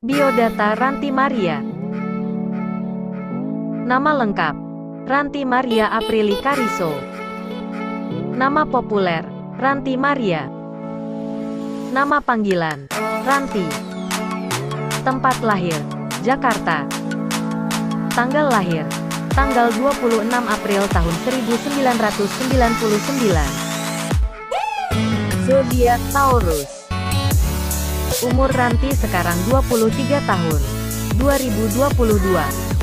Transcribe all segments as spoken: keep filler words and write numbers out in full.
Biodata Ranti Maria. Nama lengkap: Ranti Maria Aprili Kariso. Nama populer: Ranti Maria. Nama panggilan: Ranti. Tempat lahir: Jakarta. Tanggal lahir: tanggal dua puluh enam April tahun seribu sembilan ratus sembilan puluh sembilan. Zodiak Taurus. Umur Ranti sekarang dua puluh tiga tahun, dua ribu dua puluh dua.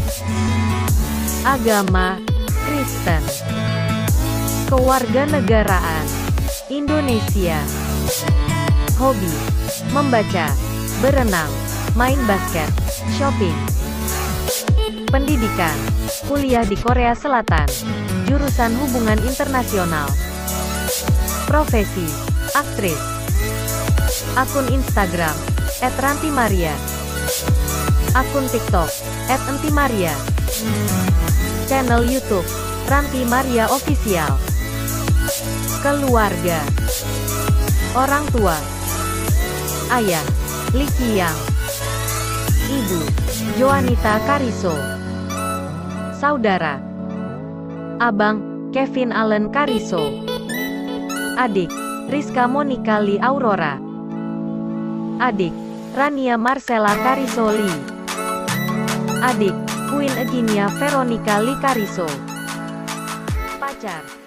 Agama: Kristen. Kewarganegaraan: Indonesia. Hobi: membaca, berenang, main basket, shopping. Pendidikan: kuliah di Korea Selatan, jurusan hubungan internasional. Profesi: aktris. Akun Instagram et ranti maria. Akun TikTok et enti maria. Channel YouTube Ranti Maria Official. Keluarga: orang tua: ayah Lee Kiyang, ibu Joanita Kariso, saudara abang Kevin Allen Kariso, adik Rizka Monica Lee Aurora, adik Rania Marcella Kariso Lee, adik Queen Eugenia Veronica Lee Kariso, pacar